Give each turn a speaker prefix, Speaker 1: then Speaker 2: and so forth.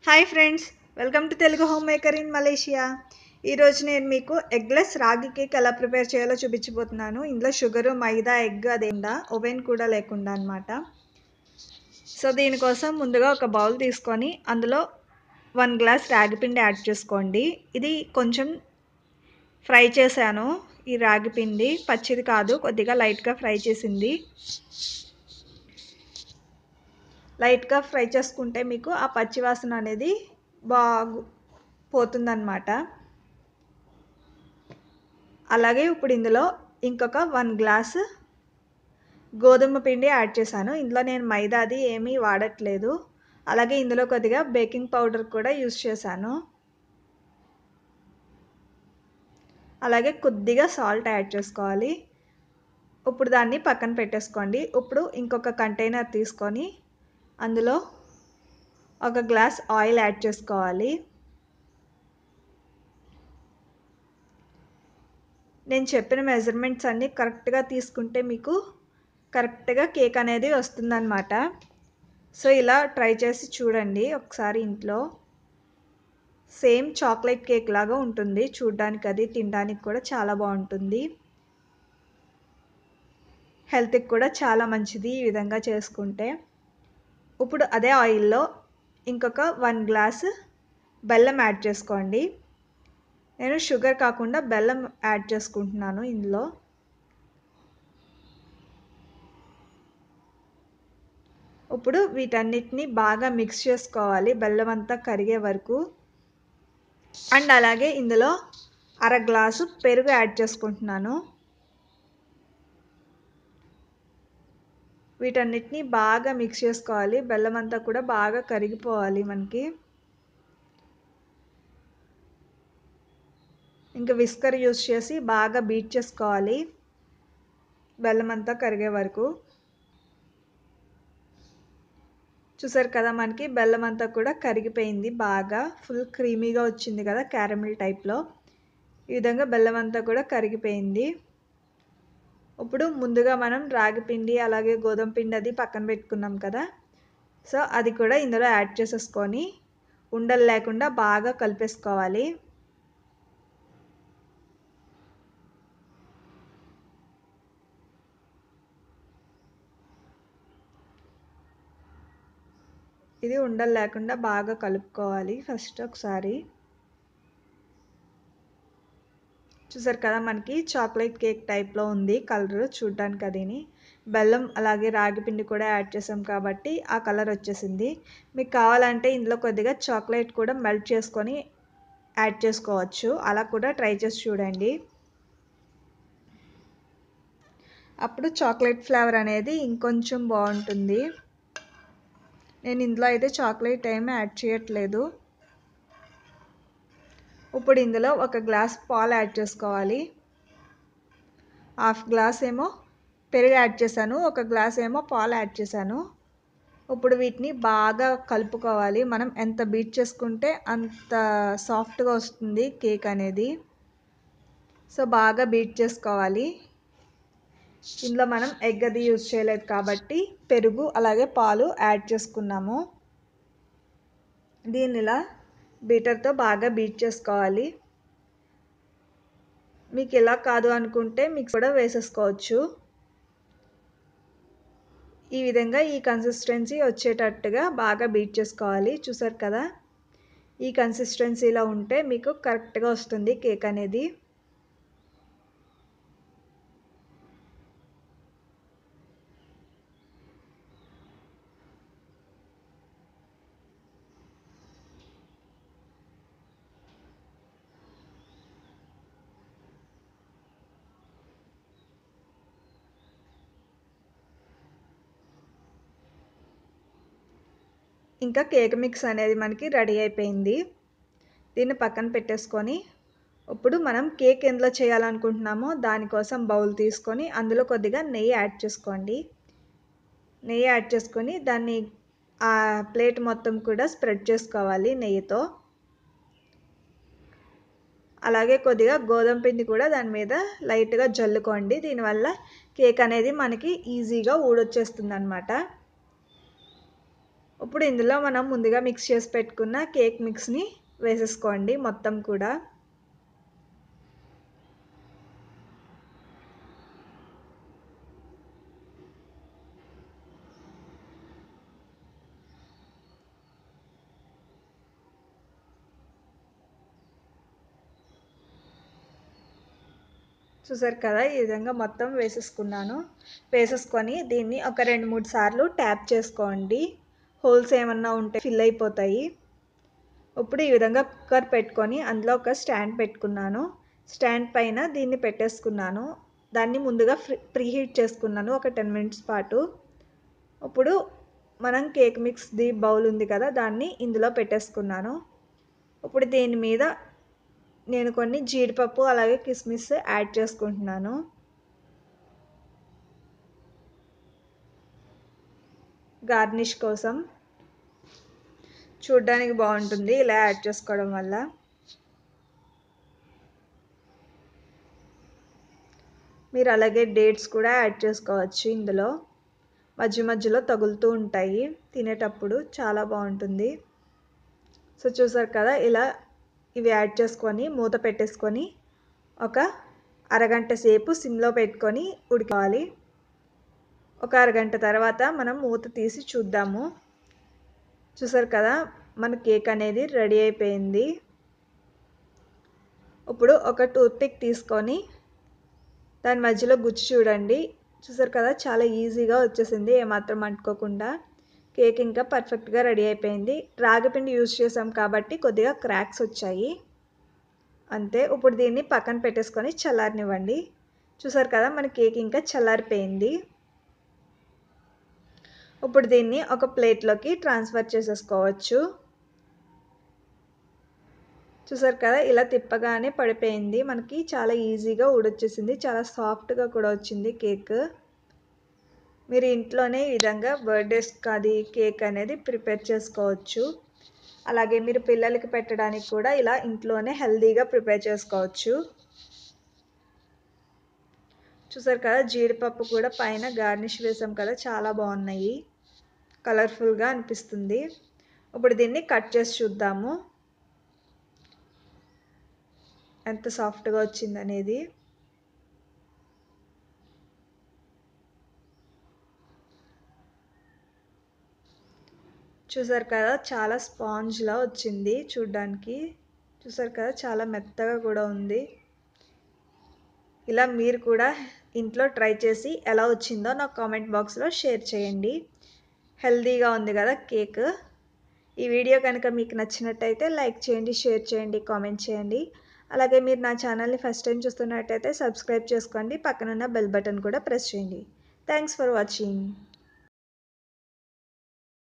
Speaker 1: Hi friends, welcome to Telugu home maker in Malaysia. ఈరోజు నేను మీకు ఎగ్లెస్ రాగి కేక్ ఎలా ప్రిపేర్ చేయాలో చూపించబోతున్నాను. ఇందులో షుగరు, మైదా, ఎగ్ అదేందా ఓవెన్ కూడా లేకుండా అనమాట. సో దీనికోసం ముందుగా ఒక బౌల్ తీసుకొని అందులో 1 గ్లాస్ రాగి పిండి యాడ్ చేసుకోండి. ఇది కొంచెం ఫ్రై చేశాను. ఈ రాగి పిండి పచ్చిది కాదు, కొద్దిగా లైట్గా ఫ్రై చేసింది. లైట్గా ఫ్రై చేసుకుంటే మీకు ఆ పచ్చివాసన అనేది పోతుందన్నమాట. అలాగే ఇప్పుడు ఇందులో ఇంకొక 1 గ్లాస్ గోధుమ పిండి యాడ్ చేశాను. ఇందులో నేను మైదాది ఏమీ వాడట్లేదు. అలాగే ఇందులో కొద్దిగా బేకింగ్ పౌడర్ కూడా యూస్ చేశాను. అలాగే కొద్దిగా సాల్ట్ యాడ్ చేసుకోవాలి. ఇప్పుడు దాన్ని పక్కన పెట్టేసుకోండి. ఇప్పుడు ఇంకొక కంటైనర్ తీసుకొని అందులో 1 గ్లాస్ ఆయిల్ యాడ్ చేసుకోవాలి. నేను చెప్పిన మెజర్మెంట్స్ అన్నీ కరెక్ట్గా తీసుకుంటే మీకు కరెక్ట్గా కేక్ అనేది వస్తుందన్నమాట. సో ఇలా ట్రై చేసి చూడండి ఒకసారి ఇంట్లో. సేమ్ చాక్లెట్ కేక్ లాగా ఉంటుంది చూడడానికి, అది తినడానికి కూడా చాలా బాగుంటుంది. హెల్త్కి కూడా చాలా మంచిది ఈ విధంగా చేసుకుంటే. ఇప్పుడు అదే ఆయిల్లో ఇంకొక 1 గ్లాస్ బెల్లం యాడ్ చేసుకోండి. నేను షుగర్ కాకుండా బెల్లం యాడ్ చేసుకుంటున్నాను ఇందులో. ఇప్పుడు వీటన్నిటిని బాగా మిక్స్ చేసుకోవాలి బెల్లం అంతా కరిగే వరకు. అండ్ అలాగే ఇందులో 1/2 గ్లాసు పెరుగు యాడ్ చేసుకుంటున్నాను. వీటన్నిటిని బాగా మిక్స్ చేసుకోవాలి. బెల్లం అంతా కూడా బాగా కరిగిపోవాలి మనకి. ఇంకా విస్కర్ యూస్ చేసి బాగా బీట్ చేసుకోవాలి బెల్లం అంతా కరిగే వరకు. చూసారు కదా, మనకి బెల్లం అంతా కూడా కరిగిపోయింది, బాగా ఫుల్ క్రీమీగా వచ్చింది కదా క్యారమిల్ టైప్లో. ఈ విధంగా బెల్లం అంతా కూడా కరిగిపోయింది. ఇప్పుడు ముందుగా మనం రాగి పిండి అలాగే గోధుమ పిండి అది పక్కన పెట్టుకున్నాం కదా, సో అది కూడా ఇందులో యాడ్ చేసేసుకొని ఉండలు లేకుండా బాగా కలిపేసుకోవాలి. ఇది ఉండలు లేకుండా బాగా కలుపుకోవాలి ఫస్ట్ ఒకసారి. చూసారు కదా, మనకి చాక్లెట్ కేక్ టైప్లో ఉంది కలర్ చూడడానికి. అదిని బెల్లం అలాగే రాగి పిండి కూడా యాడ్ చేసాం కాబట్టి ఆ కలర్ వచ్చేసింది. మీకు కావాలంటే ఇందులో కొద్దిగా చాక్లెట్ కూడా మెల్ట్ చేసుకొని యాడ్ చేసుకోవచ్చు. అలా కూడా ట్రై చేసి చూడండి. అప్పుడు చాక్లెట్ ఫ్లేవర్ అనేది ఇంకొంచెం బాగుంటుంది. నేను ఇందులో అయితే చాక్లెట్ ఏమీ యాడ్ చేయట్లేదు. ఇప్పుడు ఇందులో 1 గ్లాస్ పాలు యాడ్ చేసుకోవాలి. 1/2 గ్లాస్ ఏమో పెరుగు యాడ్ చేశాను, 1 గ్లాస్ ఏమో పాలు యాడ్ చేశాను. ఇప్పుడు వీటిని బాగా కలుపుకోవాలి. మనం ఎంత బీట్ చేసుకుంటే అంత సాఫ్ట్గా వస్తుంది కేక్ అనేది. సో బాగా బీట్ చేసుకోవాలి. ఇందులో మనం ఎగ్ అది యూజ్ చేయలేదు కాబట్టి పెరుగు అలాగే పాలు యాడ్ చేసుకున్నాము. దీన్ని ఇలా బీటర్తో బాగా బీట్ చేసుకోవాలి. మీకు ఇలా కాదు అనుకుంటే మిక్స్ కూడా వేసేసుకోవచ్చు. ఈ విధంగా ఈ కన్సిస్టెన్సీ వచ్చేటట్టుగా బాగా బీట్ చేసుకోవాలి. చూసారు కదా, ఈ కన్సిస్టెన్సీలో ఉంటే మీకు కరెక్ట్గా వస్తుంది కేక్ అనేది. ఇంకా కేక్ మిక్స్ అనేది మనకి రెడీ అయిపోయింది. దీన్ని పక్కన పెట్టేసుకొని ఇప్పుడు మనం కేక్ ఎందులో చేయాలనుకుంటున్నామో దానికోసం బౌల్ తీసుకొని అందులో కొద్దిగా నెయ్యి యాడ్ చేసుకోండి. నెయ్యి యాడ్ చేసుకొని దాన్ని ఆ ప్లేట్ మొత్తం కూడా స్ప్రెడ్ చేసుకోవాలి నెయ్యితో. అలాగే కొద్దిగా గోధుమ పిండి కూడా దాని మీద లైట్గా జల్లుకోండి. దీనివల్ల కేక్ అనేది మనకి ఈజీగా ఊడొచ్చేస్తుంది అన్నమాట. ఇప్పుడు ఇందులో మనం ముందుగా మిక్స్ చేసి పెట్టుకున్న కేక్ మిక్స్ని వేసేసుకోండి మొత్తం కూడా. చూసారు కదా, ఈ విధంగా మొత్తం వేసేసుకొని దీన్ని ఒక 2-3 సార్లు ట్యాప్ చేసుకోండి. హోల్స్ ఏమన్నా ఉంటే ఫిల్ అయిపోతాయి. ఇప్పుడు ఈ విధంగా కుక్కర్ పెట్టుకొని అందులో ఒక స్టాండ్ పెట్టుకున్నాను. స్టాండ్ పైన దీన్ని పెట్టేసుకున్నాను. దాన్ని ముందుగా ప్రీహీట్ చేసుకున్నాను ఒక 10 మినిట్స్ పాటు. ఇప్పుడు మనం కేక్ మిక్స్ది బౌల్ ఉంది కదా, దాన్ని ఇందులో పెట్టేసుకున్నాను. ఇప్పుడు దీని మీద నేను కొన్ని జీడిపప్పు అలాగే కిస్మిస్ యాడ్ చేసుకుంటున్నాను. గార్నిష్ కోసం చూడ్డానికి బాగుంటుంది ఇలా యాడ్ చేసుకోవడం వల్ల. మీరు అలాగే డేట్స్ కూడా యాడ్ చేసుకోవచ్చు. ఇందులో మధ్య మధ్యలో తగులుతూ ఉంటాయి, తినేటప్పుడు చాలా బాగుంటుంది. సో చూసారు కదా, ఇలా ఇవి యాడ్ చేసుకొని మూత పెట్టేసుకొని ఒక అరగంట సేపు సిమ్లో పెట్టుకొని ఉడకాలి. ఒక అరగంట తర్వాత మనం మూత తీసి చూద్దాము. చూసారు కదా, మన కేక్ అనేది రెడీ అయిపోయింది. ఇప్పుడు ఒక టూత్పిక్ తీసుకొని దాని మధ్యలో గుచ్చి చూడండి. చూసారు కదా, చాలా ఈజీగా వచ్చేసింది, ఏమాత్రం అంటుకోకుండా. కేక్ ఇంకా పర్ఫెక్ట్గా రెడీ అయిపోయింది. రాగి పిండి యూజ్ చేసాం కాబట్టి కొద్దిగా క్రాక్స్ వచ్చాయి అంతే. ఇప్పుడు దీన్ని పక్కన పెట్టేసుకొని చల్లారనివ్వండి. చూసారు కదా, మన కేక్ ఇంకా చల్లారిపోయింది. ఇప్పుడు దీన్ని ఒక ప్లేట్లోకి ట్రాన్స్ఫర్ చేసేసుకోవచ్చు. చూసారు కదా, ఇలా తిప్పగానే పడిపోయింది. మనకి చాలా ఈజీగా ఊడొచ్చేసింది, చాలా సాఫ్ట్గా కూడా వచ్చింది కేక్. మీరు ఇంట్లోనే ఈ విధంగా బర్త్డేస్కి అది కేక్ అనేది ప్రిపేర్ చేసుకోవచ్చు. అలాగే మీరు పిల్లలకి పెట్టడానికి కూడా ఇలా ఇంట్లోనే హెల్తీగా ప్రిపేర్ చేసుకోవచ్చు. చూసారు కదా, జీడిపప్పు కూడా పైన గార్నిష్ వేసాం కదా, చాలా బాగున్నాయి, కలర్ఫుల్గా అనిపిస్తుంది. ఇప్పుడు దీన్ని కట్ చేసి చూద్దాము ఎంత సాఫ్ట్గా వచ్చిందనేది. చూసారు కదా, చాలా స్పాంజ్లా వచ్చింది చూడ్డానికి. చూసారు కదా, చాలా మెత్తగా కూడా ఉంది. ఇలా మీరు కూడా ఇంట్లో ట్రై చేసి ఎలా వచ్చిందో నాకు కామెంట్ బాక్స్లో షేర్ చేయండి. హెల్తీగా ఉంది కదా కేక్. ఈ వీడియో కనుక మీకు నచ్చినట్టయితే లైక్ చేయండి, షేర్ చేయండి, కామెంట్ చేయండి. అలాగే మీరు నా ఛానల్ని ఫస్ట్ టైం చూస్తున్నట్టయితే సబ్స్క్రైబ్ చేసుకోండి, పక్కనున్న బెల్ బటన్ కూడా ప్రెస్ చేయండి. Thanks for watching.